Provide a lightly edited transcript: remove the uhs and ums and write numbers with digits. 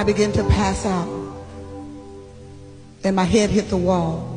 I began to pass out. And my head hit the wall.